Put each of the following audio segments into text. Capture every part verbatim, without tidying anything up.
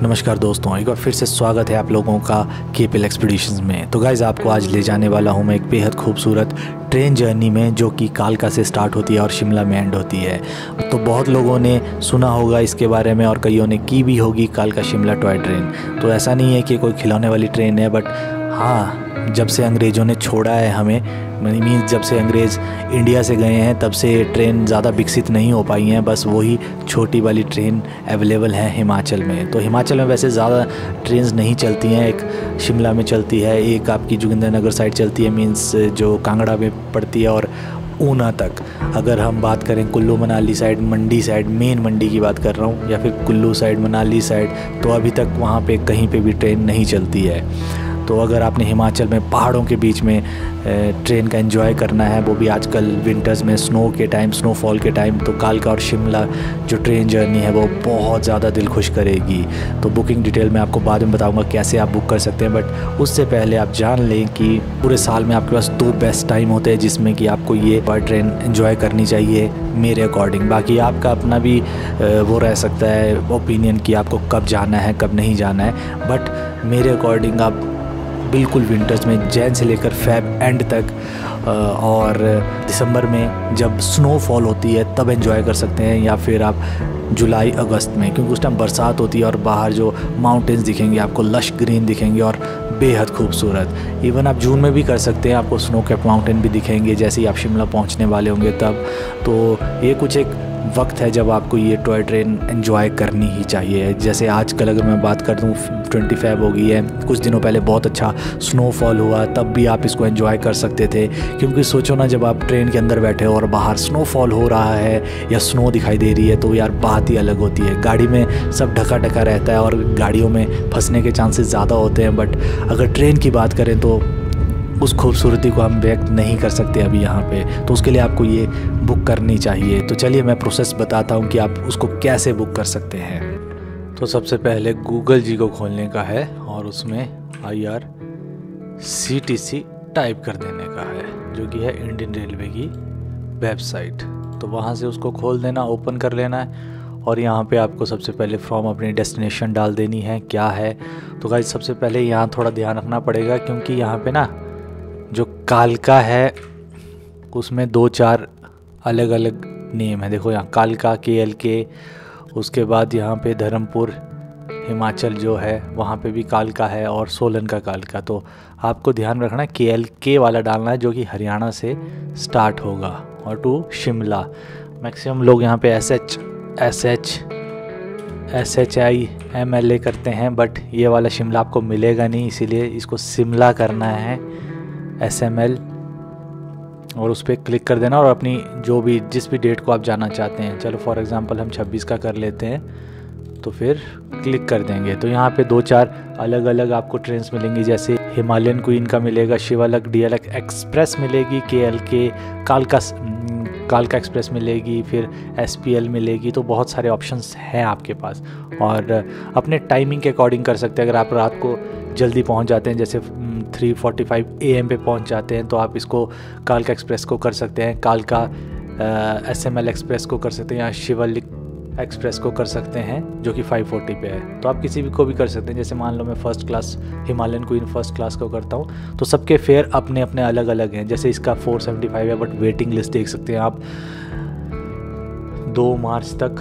नमस्कार दोस्तों, एक बार फिर से स्वागत है आप लोगों का केपीएल एक्सपीडिशंस में। तो गाइज़ आपको आज ले जाने वाला हूँ मैं एक बेहद खूबसूरत ट्रेन जर्नी में, जो कि कालका से स्टार्ट होती है और शिमला में एंड होती है। तो बहुत लोगों ने सुना होगा इसके बारे में और कईयों ने की भी होगी कालका शिमला टॉय ट्रेन। तो ऐसा नहीं है कि कोई खिलौने वाली ट्रेन है, बट हाँ, जब से अंग्रेज़ों ने छोड़ा है हमें, मीन्स जब से अंग्रेज़ इंडिया से गए हैं तब से ट्रेन ज़्यादा विकसित नहीं हो पाई हैं। बस वही छोटी वाली ट्रेन अवेलेबल है हिमाचल में। तो हिमाचल में वैसे ज़्यादा ट्रेन्स नहीं चलती हैं। एक शिमला में चलती है, एक आपकी जोगिंद्रनगर साइड चलती है, मीन्स जो कांगड़ा में पड़ती है, और ऊना तक। अगर हम बात करें Kullu Manali side, Mandi side, main Mandi की बात कर रहा हूँ, या फिर कुल्लू साइड, मनाली साइड, तो अभी तक वहाँ पे कहीं पे भी ट्रेन नहीं चलती है। तो अगर आपने हिमाचल में पहाड़ों के बीच में ट्रेन का एंजॉय करना है, वो भी आजकल विंटर्स में स्नो के टाइम, स्नोफॉल के टाइम, तो कालका और शिमला जो ट्रेन जर्नी है वो बहुत ज़्यादा दिल खुश करेगी। तो बुकिंग डिटेल मैं आपको बाद में बताऊंगा कैसे आप बुक कर सकते हैं, बट उससे पहले आप जान लें कि पूरे साल में आपके पास दो बेस्ट टाइम होते हैं जिसमें कि आपको ये टॉय ट्रेन एंजॉय करनी चाहिए मेरे अकॉर्डिंग। बाकी आपका अपना भी वो रह सकता है ओपिनियन कि आपको कब जाना है कब नहीं जाना है, बट मेरे अकॉर्डिंग आप बिल्कुल विंटर्स में जैन से लेकर फेब एंड तक और दिसंबर में जब स्नोफॉल होती है तब एंजॉय कर सकते हैं, या फिर आप जुलाई अगस्त में, क्योंकि उस टाइम बरसात होती है और बाहर जो माउंटेन्स दिखेंगे आपको लश ग्रीन दिखेंगे और बेहद खूबसूरत। इवन आप जून में भी कर सकते हैं, आपको स्नो कैप माउंटेन भी दिखेंगे जैसे ही आप शिमला पहुंचने वाले होंगे तब। तो ये कुछ एक वक्त है जब आपको ये टॉय ट्रेन एंजॉय करनी ही चाहिए। जैसे आजकल अगर मैं बात कर दूँ, ट्वेंटी फाइव हो गई है, कुछ दिनों पहले बहुत अच्छा स्नोफॉल हुआ, तब भी आप इसको एंजॉय कर सकते थे। क्योंकि सोचो ना, जब आप ट्रेन के अंदर बैठे हो और बाहर स्नोफॉल हो रहा है या स्नो दिखाई दे रही है, तो यार बात ही अलग होती है। गाड़ी में सब ढका ढका रहता है और गाड़ियों में फंसने के चांसेस ज़्यादा होते हैं, बट अगर ट्रेन की बात करें तो उस खूबसूरती को हम व्यक्त नहीं कर सकते अभी यहाँ पे। तो उसके लिए आपको ये बुक करनी चाहिए। तो चलिए मैं प्रोसेस बताता हूँ कि आप उसको कैसे बुक कर सकते हैं। तो सबसे पहले गूगल जी को खोलने का है और उसमें I R C T C type कर देने का है, जो कि है इंडियन रेलवे की वेबसाइट। तो वहाँ से उसको खोल देना, ओपन कर लेना है, और यहाँ पे आपको सबसे पहले फ्रॉम अपनी डेस्टिनेशन डाल देनी है क्या है। तो गाइस सबसे पहले यहाँ थोड़ा ध्यान रखना पड़ेगा, क्योंकि यहाँ पे ना जो कालका है उसमें दो चार अलग अलग नेम है। देखो यहाँ कालका के एल के, उसके बाद यहाँ पे धर्मपुर हिमाचल जो है वहाँ पे भी कालका है, और सोलन का कालका। तो आपको ध्यान रखना के एल के वाला डालना है, जो कि हरियाणा से स्टार्ट होगा, और टू शिमला। मैक्सिमम लोग यहाँ पे S H S H S H I M L A करते हैं, बट ये वाला शिमला आपको मिलेगा नहीं, इसीलिए इसको शिमला करना है, एस एम एल, और उस पर क्लिक कर देना। और अपनी जो भी जिस भी डेट को आप जाना चाहते हैं, चलो फॉर एग्जांपल हम छब्बीस का कर लेते हैं, तो फिर क्लिक कर देंगे। तो यहाँ पे दो चार अलग अलग आपको ट्रेन्स मिलेंगी, जैसे हिमालयन क्वीन का मिलेगा, शिवालक डी एल एक्सप्रेस मिलेगी, के एल के कालका कालका एक्सप्रेस मिलेगी, फिर एस पी एल मिलेगी। तो बहुत सारे ऑप्शंस हैं आपके पास, और अपने टाइमिंग के अकॉर्डिंग कर सकते हैं। अगर आप रात को जल्दी पहुंच जाते हैं, जैसे three forty five A M पे पहुंच जाते हैं, तो आप इसको कालका एक्सप्रेस को कर सकते हैं, कालका एस एम एल एक्सप्रेस को कर सकते हैं, या शिवालिक एक्सप्रेस को कर सकते हैं, जो कि फाइव फोर्टी पे है। तो आप किसी भी को भी कर सकते हैं। जैसे मान लो मैं first class Himalayan Queen first class को करता हूँ, तो सबके फेयर अपने अपने अलग अलग हैं। जैसे इसका फोर सेवेंटी फाइव है, बट वेटिंग लिस्ट देख सकते हैं आप, दो मार्च तक,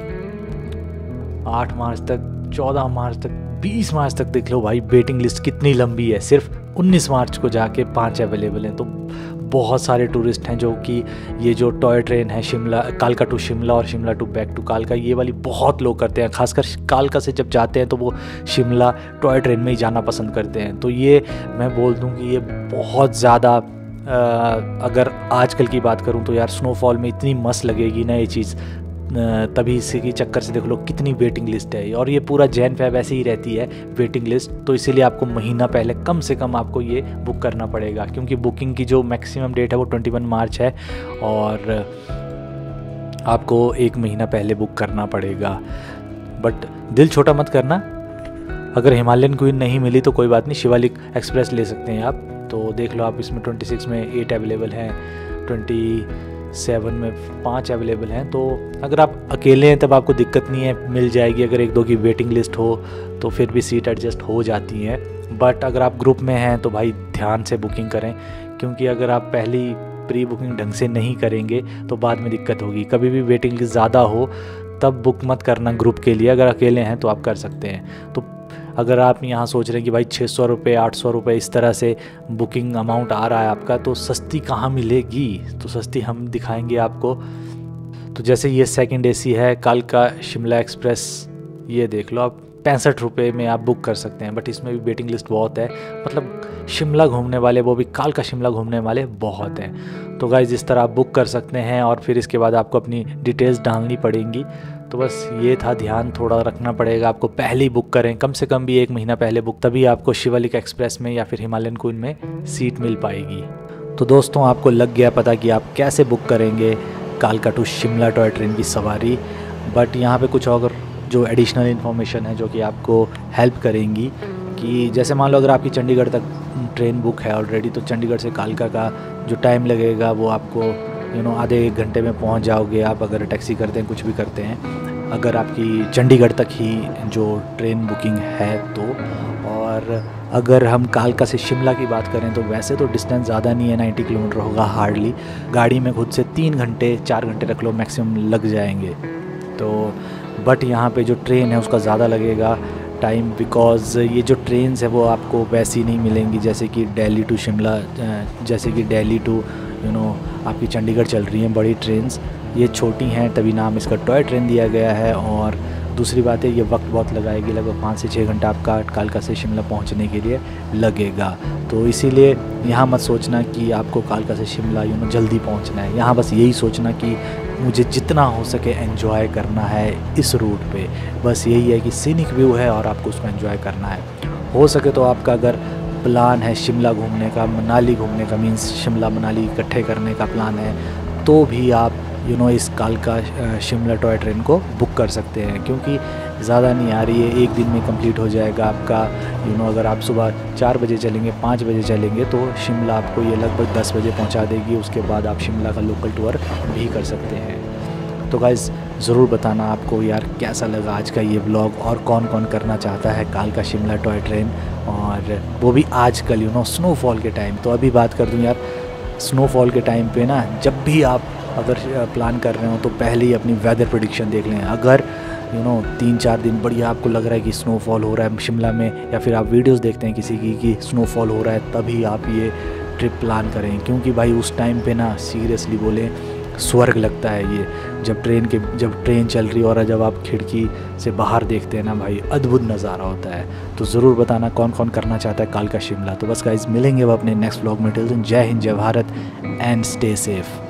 आठ मार्च तक, चौदह मार्च तक, बीस मार्च तक देख लो भाई, वेटिंग लिस्ट कितनी लंबी है। सिर्फ उन्नीस मार्च को जाके पाँच अवेलेबल हैं। तो बहुत सारे टूरिस्ट हैं जो कि ये जो टॉय ट्रेन है शिमला, कालका टू शिमला और शिमला टू बैक टू कालका, ये वाली बहुत लोग करते हैं। खासकर कालका से जब जाते हैं तो वो शिमला टॉय ट्रेन में ही जाना पसंद करते हैं। तो ये मैं बोल दूं कि ये बहुत ज़्यादा, अगर आजकल की बात करूं तो यार स्नोफॉल में इतनी मस्त लगेगी ना ये चीज़, तभी इसी की चक्कर से देख लो कितनी वेटिंग लिस्ट है। और ये पूरा जैन फेब ऐसे ही रहती है वेटिंग लिस्ट, तो इसीलिए आपको महीना पहले कम से कम आपको ये बुक करना पड़ेगा, क्योंकि बुकिंग की जो मैक्सिमम डेट है वो इक्कीस मार्च है, और आपको एक महीना पहले बुक करना पड़ेगा। बट दिल छोटा मत करना, अगर हिमालयन क्वीन नहीं मिली तो कोई बात नहीं, शिवालिक एक्सप्रेस ले सकते हैं आप। तो देख लो आप, इसमें छब्बीस में एट अवेलेबल हैं, ट्वेंटी सेवन में पाँच अवेलेबल हैं। तो अगर आप अकेले हैं तब आपको दिक्कत नहीं है, मिल जाएगी। अगर एक दो की वेटिंग लिस्ट हो तो फिर भी सीट एडजस्ट हो जाती हैं। बट अगर आप ग्रुप में हैं तो भाई ध्यान से बुकिंग करें, क्योंकि अगर आप पहली प्री बुकिंग ढंग से नहीं करेंगे तो बाद में दिक्कत होगी। कभी भी वेटिंग लिस्ट ज़्यादा हो तब बुक मत करना ग्रुप के लिए। अगर अकेले हैं तो आप कर सकते हैं। तो अगर आप यहाँ सोच रहे हैं कि भाई छः सौ रुपये आठ सौ रुपये इस तरह से बुकिंग अमाउंट आ रहा है आपका, तो सस्ती कहाँ मिलेगी? तो सस्ती हम दिखाएंगे आपको। तो जैसे ये सेकंड एसी है कालका शिमला एक्सप्रेस, ये देख लो आप, पैंसठ रुपये में आप बुक कर सकते हैं। बट इसमें भी वेटिंग लिस्ट बहुत है, मतलब शिमला घूमने वाले, वो भी कालका शिमला घूमने वाले बहुत हैं। तो गाइस इस तरह आप बुक कर सकते हैं और फिर इसके बाद आपको अपनी डिटेल्स डालनी पड़ेंगी। तो बस ये था, ध्यान थोड़ा रखना पड़ेगा आपको। पहले ही बुक करें, कम से कम भी एक महीना पहले बुक, तभी आपको शिवालिक एक्सप्रेस में या फिर हिमालयन क्वीन में सीट मिल पाएगी। तो दोस्तों आपको लग गया पता कि आप कैसे बुक करेंगे कालका टू शिमला टॉय ट्रेन की सवारी। बट यहाँ पे कुछ और जो एडिशनल इन्फॉर्मेशन है जो कि आपको हेल्प करेंगी, कि जैसे मान लो अगर आपकी चंडीगढ़ तक ट्रेन बुक है ऑलरेडी, तो चंडीगढ़ से कालका का जो टाइम लगेगा वो आपको यू नो आधे एक घंटे में पहुंच जाओगे आप, अगर टैक्सी करते हैं कुछ भी करते हैं, अगर आपकी चंडीगढ़ तक ही जो ट्रेन बुकिंग है तो। और अगर हम कालका से शिमला की बात करें तो वैसे तो डिस्टेंस ज़्यादा नहीं है, नब्बे किलोमीटर होगा हार्डली। गाड़ी में खुद से तीन घंटे चार घंटे रख लो मैक्सिमम लग जाएंगे। तो बट यहाँ पे जो ट्रेन है उसका ज़्यादा लगेगा टाइम, बिकॉज़ ये जो ट्रेन्स है वो आपको वैसी नहीं मिलेंगी जैसे कि दिल्ली टू शिमला, जैसे कि दिल्ली टू यू नो आपकी चंडीगढ़ चल रही हैं बड़ी ट्रेन्स। ये छोटी हैं तभी नाम इसका टॉय ट्रेन दिया गया है। और दूसरी बात है ये वक्त बहुत लगाएगी, लगभग पाँच से छः घंटा आपका कालका से शिमला पहुंचने के लिए लगेगा। तो इसीलिए यहाँ मत सोचना कि आपको कालका से शिमला यू नो जल्दी पहुंचना है। यहाँ बस यही सोचना कि मुझे जितना हो सके एंजॉय करना है इस रूट पे। बस यही है कि सीनिक व्यू है और आपको उसको एंजॉय करना है। हो सके तो आपका अगर प्लान है शिमला घूमने का, मनाली घूमने का, मीन्स शिमला मनाली इकट्ठे करने का प्लान है, तो भी आप यू नो इस कालका शिमला टॉय ट्रेन को बुक कर सकते हैं, क्योंकि ज़्यादा नहीं आ रही है, एक दिन में कंप्लीट हो जाएगा आपका। यू नो अगर आप सुबह चार बजे चलेंगे, पाँच बजे चलेंगे तो शिमला आपको ये लगभग दस बजे पहुंचा देगी। उसके बाद आप शिमला का लोकल टूर भी कर सकते हैं। तो गाइज़ ज़रूर बताना आपको यार कैसा लगा आज का ये व्लॉग, और कौन कौन करना चाहता है कालका शिमला टॉय ट्रेन, और वो भी आजकल यू नो स्नोफॉल के टाइम। तो अभी बात कर दूँ यार, स्नोफॉल के टाइम पे ना जब भी आप अगर प्लान कर रहे हो तो पहले ही अपनी वेदर प्रेडिक्शन देख लें। अगर यू नो तीन चार दिन बढ़िया आपको लग रहा है कि स्नोफॉल हो रहा है शिमला में, या फिर आप वीडियोस देखते हैं किसी की कि स्नोफॉल हो रहा है, तभी आप ये ट्रिप प्लान करें। क्योंकि भाई उस टाइम पे ना सीरियसली बोले स्वर्ग लगता है ये, जब ट्रेन के जब ट्रेन चल रही है और जब आप खिड़की से बाहर देखते हैं ना भाई, अद्भुत नज़ारा होता है। तो ज़रूर बताना कौन कौन करना चाहता है कालका शिमला। तो बस गाइज मिलेंगे अब अपने नेक्स्ट व्लॉग में। टिल देन जय हिंद, जय भारत एंड स्टे सेफ।